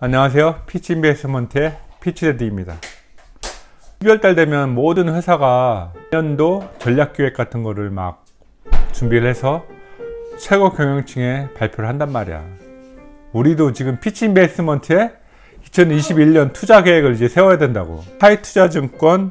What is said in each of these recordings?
안녕하세요. 피치인베스트먼트의 피치레드입니다. 12월달 되면 모든 회사가 내년도 전략기획 같은 거를 막 준비를 해서 최고 경영층에 발표를 한단 말이야. 우리도 지금 피치인베스트먼트에 2021년 투자 계획을 이제 세워야 된다고. 하이투자증권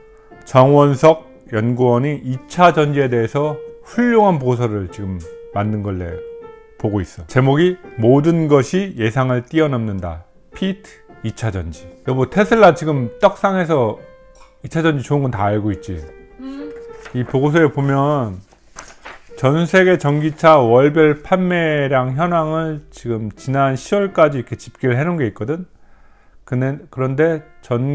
정원석 연구원이 2차 전지에 대해서 훌륭한 보고서를 지금 만든 걸 내 보고 있어. 제목이 모든 것이 예상을 뛰어넘는다. 피트 2차 전지. 여보, 테슬라 지금 떡상해서 2차 전지 좋은 건 다 알고 있지. 이 보고서에 보면 전 세계 전기차 월별 판매량 현황을 지금 지난 10월까지 이렇게 집계를 해 놓은 게 있거든. 그런데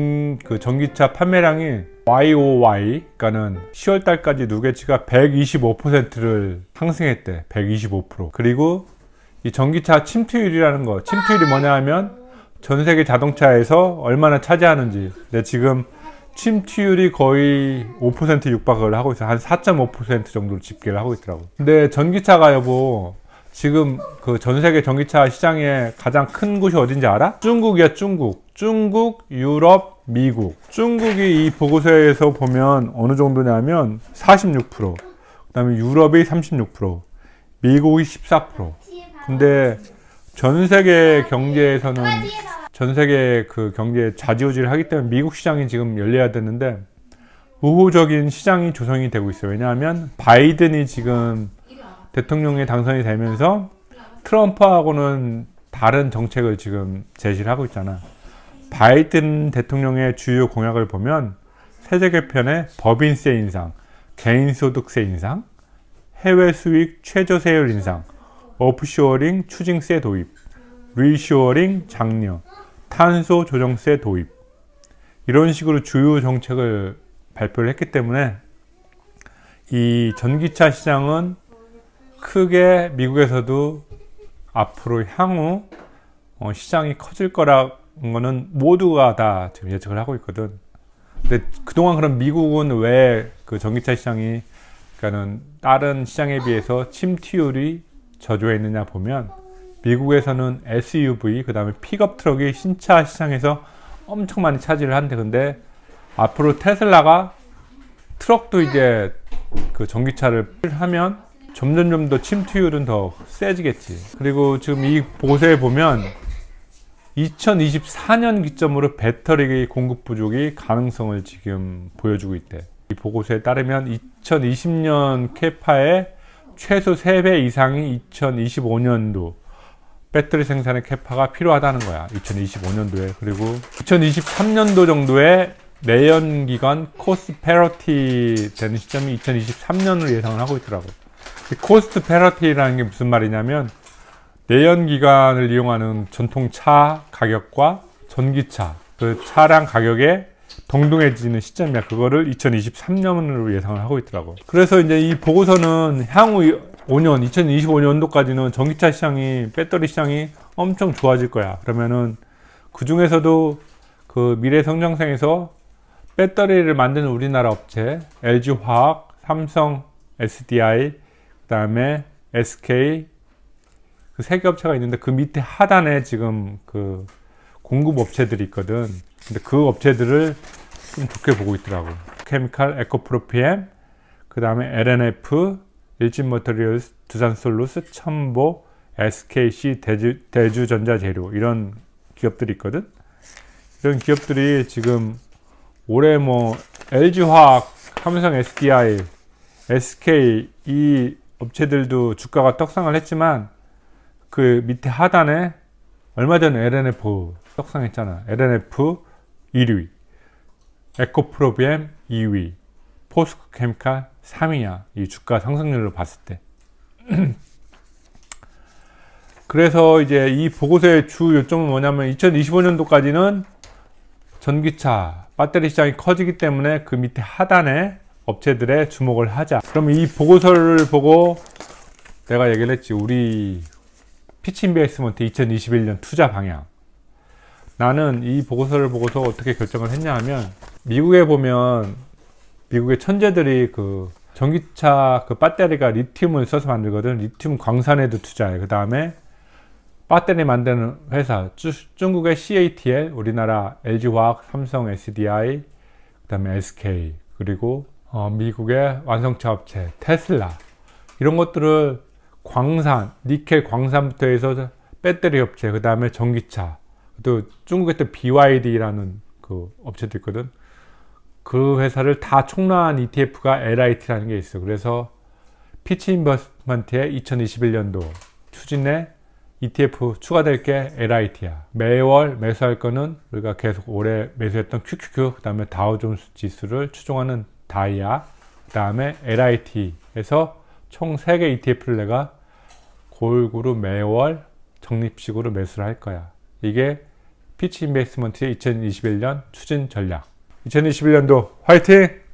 전기차 판매량이 YOY, 그러니까는 10월 달까지 누계치가 125%를 상승했대. 125%. 그리고 이 전기차 침투율이라는 거, 침투율이 뭐냐 하면 전 세계 자동차에서 얼마나 차지하는지. 근데 지금 침투율이 거의 5% 육박을 하고 있어. 한 4.5% 정도로 집계를 하고 있더라고. 근데 전기차가 여보, 지금 그 전 세계 전기차 시장의 가장 큰 곳이 어딘지 알아? 중국이야, 중국. 중국, 유럽, 미국. 중국이 이 보고서에서 보면 어느 정도냐면 46%, 그 다음에 유럽이 36%, 미국이 14%. 근데 전 세계 경제에서는 전 세계 그 경제에 좌지우지를 하기 때문에 미국 시장이 지금 열려야 되는데 우호적인 시장이 조성이 되고 있어요. 왜냐하면 바이든이 지금 대통령에 당선이 되면서 트럼프하고는 다른 정책을 지금 제시를 하고 있잖아. 바이든 대통령의 주요 공약을 보면 세제 개편에 법인세 인상, 개인소득세 인상, 해외 수익 최저세율 인상, 오프쇼어링 추징세 도입, 리쇼어링 장려, 탄소 조정세 도입, 이런 식으로 주요 정책을 발표를 했기 때문에 이 전기차 시장은 크게 미국에서도 앞으로 향후 시장이 커질 거라는 거는 모두가 다 지금 예측을 하고 있거든. 근데 그동안 그럼 미국은 왜 그 전기차 시장이, 그러니까는 다른 시장에 비해서 침투율이 저조해 있느냐 보면 미국에서는 SUV, 그 다음에 픽업 트럭이 신차 시장에서 엄청 많이 차지를 한대. 근데 앞으로 테슬라가 트럭도 이제 그 전기차를 하면 점점 더 침투율은 더 세지겠지. 그리고 지금 이 보고서에 보면 2024년 기점으로 배터리 공급 부족이 가능성을 지금 보여주고 있대. 이 보고서에 따르면 2020년 캐파의 최소 3배 이상이 2025년도 배터리 생산의 캐파가 필요하다는 거야. 2025년도에. 그리고 2023년도 정도에 내연기관 코스트 패러티 되는 시점이 2023년으로 예상을 하고 있더라고. 코스트 패러티라는 게 무슨 말이냐면 내연기관을 이용하는 전통차 가격과 전기차, 그 차량 가격에 동등해지는 시점이야. 그거를 2023년으로 예상을 하고 있더라고. 그래서 이제 이 보고서는 향후 5년, 2025년도까지는 전기차 시장이, 배터리 시장이 엄청 좋아질 거야. 그러면은 그 중에서도 그 미래 성장성에서 배터리를 만드는 우리나라 업체, LG화학, 삼성, SDI, 그 다음에 SK, 그 세 개 업체가 있는데 그 밑에 하단에 지금 그 공급 업체들이 있거든. 근데 그 업체들을 좀 좋게 보고 있더라고. 케미칼, 에코프로피엠, 그 다음에 LNF, 일진머터리얼스, 두산솔루스, 첨보, SKC, 대주전자재료, 이런 기업들이 있거든. 이런 기업들이 지금 올해 뭐 LG화학, 삼성, SDI, SK 이 업체들도 주가가 떡상을 했지만 그 밑에 하단에 얼마 전에 LNF 떡상했잖아. LNF 1위, 에코프로비엠 2위, 포스코케미칼 3위야. 이 주가 상승률로 봤을 때. 그래서 이제 이 보고서의 주 요점은 뭐냐면 2025년도까지는 전기차, 배터리 시장이 커지기 때문에 그 밑에 하단에 업체들에 주목을 하자. 그럼 이 보고서를 보고 내가 얘기를 했지. 우리 피치인베스트먼트 2021년 투자 방향. 나는 이 보고서를 보고서 어떻게 결정을 했냐 하면, 미국에 보면 미국의 천재들이 그 전기차 그 배터리가 리튬을 써서 만들거든. 리튬 광산에도 투자해. 그 다음에 배터리 만드는 회사 중국의 CATL, 우리나라 LG화학, 삼성, SDI, 그 다음에 SK, 그리고 미국의 완성차 업체 테슬라, 이런 것들을 광산, 니켈 광산부터 해서 배터리 업체, 그 다음에 전기차, 또 중국에 또 BYD라는 그 업체도 있거든. 그 회사를 다 총괄한 ETF가 LIT라는 게 있어. 그래서 피치 인베스트먼트의 2021년도 추진에 ETF 추가될 게 LIT야. 매월 매수할 거는 우리가 계속 올해 매수했던 QQQ, 그 다음에 다우존스 지수를 추종하는 다이아, 그 다음에 LIT에서 총 3개 ETF를 내가 골고루 매월 적립식으로 매수를 할 거야. 이게 피치 인베스트먼트의 2021년 추진 전략. 2021년도 화이팅!